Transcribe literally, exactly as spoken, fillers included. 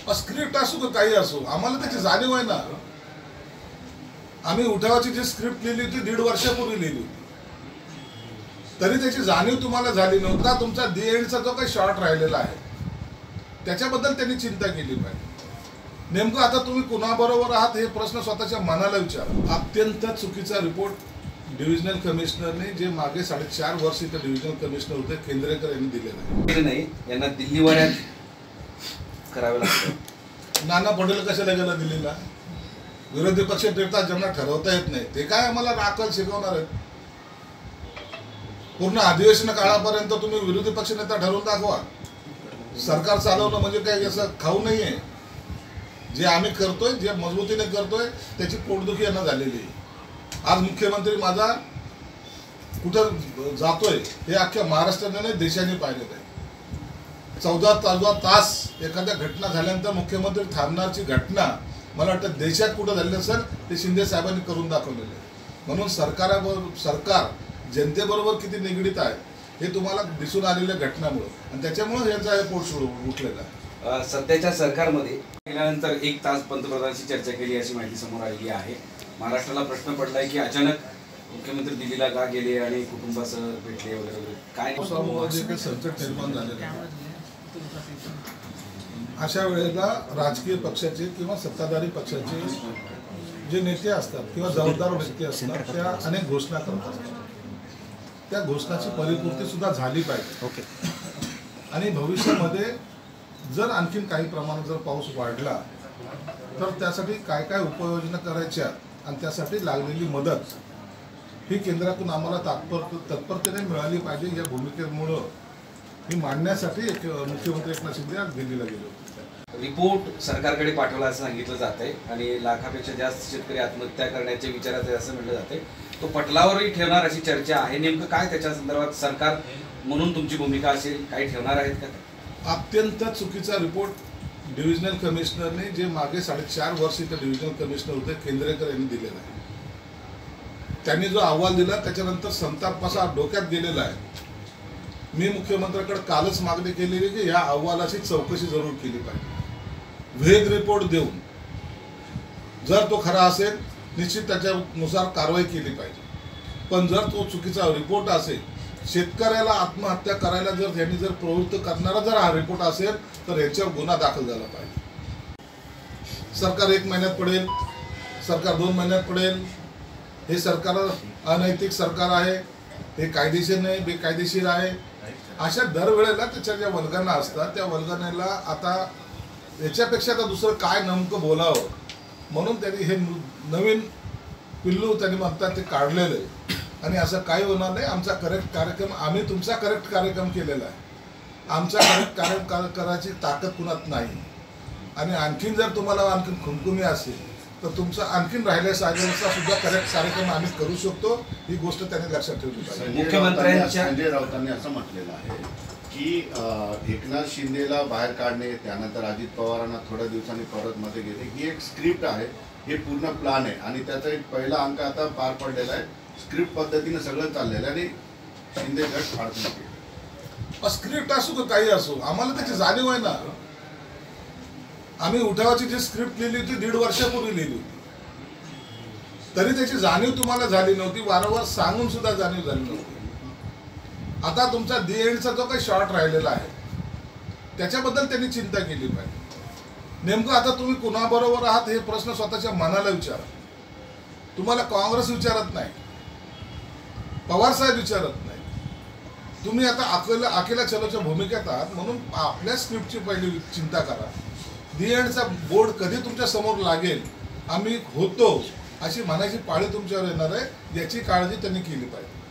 Script असो का काही असो, आम्हाला त्याची जाणीव आहे ना. आम्ही उठावाची जी स्क्रिप्ट लिहिली होती दीड वर्षापूर्वी लिहिली होती, तरी त्याची जाणीव तुम्हाला झाली नव्हता. तुमचा दी एंडचा जो काही शॉर्ट राहिलेला आहे त्याच्याबद्दल त्यांनी चिंता केली पाहिजे. नेमकं आता तुम्ही कुणाबरोबर आहात हे प्रश्न स्वतःच्या मनाला विचारा. अत्यंत चुकीचा रिपोर्ट डिव्हिजनल कमिशनरने, जे मागे साडेचार वर्ष इथे डिव्हिजनल कमिशनर होते, केंद्रेकर यांनी दिलेला आहे. नाही, यांना दिल्लीवाड्यात करावे लागतं. नाना पटेल कशाला गेला दिल्लीला? विरोधी पक्ष देतात, ज्यांना ठरवता येत नाही ते काय आम्हाला राखल शिकवणार आहेत? पूर्ण अधिवेशन काळापर्यंत तुम्ही विरोधी पक्ष नेता ठरवून दाखवा. सरकार चालवणं म्हणजे काय असं खाऊ नाहीये. जे आम्ही करतोय, जे मजबूतीने करतोय, त्याची पोटदुखी यांना झालेली आहे. आज मुख्यमंत्री माझा कुठं जातोय हे अख्ख्या महाराष्ट्राने नाही देशाने पाहिलेलं आहे. चौदा चौदा तास एखाद्या घटना झाल्यानंतर मुख्यमंत्री थांबण्याची घटना मला वाटतं देशात कुठं झाली असेल ते शिंदे साहेबांनी करून दाखवलेलं आहे. म्हणून सरकाराबरोबर सरकार जनतेबरोबर किती निगडीत आहे हे तुम्हाला दिसून आलेल्या घटनामुळे, आणि त्याच्यामुळे यांचा हे पोट सोडून उठलेला आहे. सध्याच्या सरकारमध्ये गेल्यानंतर एक तास पंतप्रधानांशी चर्चा केली अशी माहिती समोर आलेली आहे. महाराष्ट्राला प्रश्न पडलाय की अचानक मुख्यमंत्री दिल्लीला का गेले आणि कुटुंबासह भेटले वगैरे वगैरे काय जे काही संकट निर्माण झालेलं आहे, अशा वेळेला राजकीय पक्षाचे किंवा सत्ताधारी पक्षाचे जे नेते असतात किंवा जबाबदार व्यक्ती असतात त्या अनेक घोषणा करतात. त्या घोषणाची परिपूर्ती सुद्धा झाली पाहिजे. ओके. आणि भविष्यामध्ये जर आणखीन काही प्रमाणात जर पाऊस वाढला तर त्यासाठी काय काय उपाययोजना करायच्या आणि त्यासाठी लागलेली मदत ही केंद्रातून आम्हाला तात्पर तत्परतेने मिळाली पाहिजे. या भूमिकेमुळं ही मांडण्यासाठी एक मुख्यमंत्री एकनाथ शिंदे आज दिल्लीला गेले होते. रिपोर्ट सरकारकडे पाठवला असं सांगितलं जात आहे आणि लाखापेक्षा जास्त शेतकरी आत्महत्या करण्याच्या विचारात आहे असं म्हटलं जाते. तो पटलावरही ठेवणार अशी चर्चा आहे. नेमकं काय त्याच्या संदर्भात सरकार म्हणून तुमची भूमिका असेल, काही ठेवणार आहेत का? अत्यंत चुकीचा रिपोर्ट डिव्हिजनल कमिशनरने, जे मागे साडेचार वर्ष इथे डिव्हिजनल कमिशनर होते, केंद्रेकर यांनी दिलेला आहे. त्यांनी जो अहवाल दिला त्याच्यानंतर संताप कसा डोक्यात गेलेला आहे. मी मुख्यमंत्र्यांकडे कालच मागणी केलेली की या अहवालाची चौकशी जरूर केली पाहिजे. वेग रिपोर्ट देऊन जर तो खरा असेल निश्चित त्याच्यानुसार कारवाई केली पाहिजे. पण जर तो चुकीचा रिपोर्ट असेल, शेतकऱ्याला आत्महत्या करायला जर त्यांनी जर प्रवृत्त करणारा जर हा रिपोर्ट असेल तर याच्यावर गुन्हा दाखल झाला पाहिजे. सरकार एक महिन्यात पडेल, सरकार दोन महिन्यात पडेल, हे सरकार अनैतिक सरकार आहे, हे कायदेशीर नाही, बेकायदेशीर आहे. अशा दरवेळेला त्याच्या ज्या वल्गना असतात त्या वल्गनेला आता याच्यापेक्षा आता दुसरं काय नेमकं बोलावं म्हणून त्यांनी हे नवीन पिल्लू त्यांनी म्हणतात ते काढलेलं आहे. आणि असं काही होणार नाही. आमचा करेक्ट कार्यक्रम, आम्ही तुमचा करेक्ट कार्यक्रम केलेला आहे. आमचा करेक्ट कार्यक्रम करायची ताकद कुणात नाही. आणि आणखीन जर तुम्हाला आणखीन खुमखुमी असेल तर तुमचा आणखीन राहिल्या साहेबांचा सुद्धा करेक्ट कार्यक्रम आम्ही करू शकतो. ही गोष्ट त्यांनी लक्षात ठेवली पाहिजे. मुख्यमंत्र्यांच्या संजय राऊतांनी असं म्हटलेलं आहे की एकनाथ शिंदेला बाहेर काढणे, त्यानंतर अजित पवारांना थोड्या दिवसांनी परत मध्ये घेणे, ही एक स्क्रिप्ट आहे, हे पूर्ण प्लॅन आहे आणि त्याचा एक पहिला अंक आता पार पडलेला आहे. स्क्रिप्ट पद्धतीने सगळं चाललेलं आहे आणि शिंदे गट फाडतो. स्क्रिप्ट असो का काही असो, आम्हाला त्याची जाणीव आहे ना. आम्ही उठावाची जी स्क्रिप्ट लिहिली होती दीड वर्षापूर्वी लिहिली होती, तरी त्याची जाणीव तुम्हाला झाली नव्हती. वारंवार सांगून सुद्धा जाणीव झाली नव्हती. आता तुमचा दी एंडचा जो काही शॉर्ट राहिलेला आहे त्याच्याबद्दल त्यांनी चिंता केली पाहिजे. नेमकं आता तुम्ही कुणाबरोबर आहात हे प्रश्न स्वतःच्या मनाला विचारा. तुम्हाला काँग्रेस विचारत नाही, पवार साहेब विचारत नाही. तुम्ही आता अकेला अकेला चलोच्या भूमिकेत आहात, म्हणून आपल्या स्क्रिप्टची पहिली चिंता करा. दी एंडचा बोर्ड कधी तुमच्या समोर लागेल, आम्ही होतो अशी म्हणायची पाळी तुमच्यावर येणार आहे, याची काळजी त्यांनी केली पाहिजे.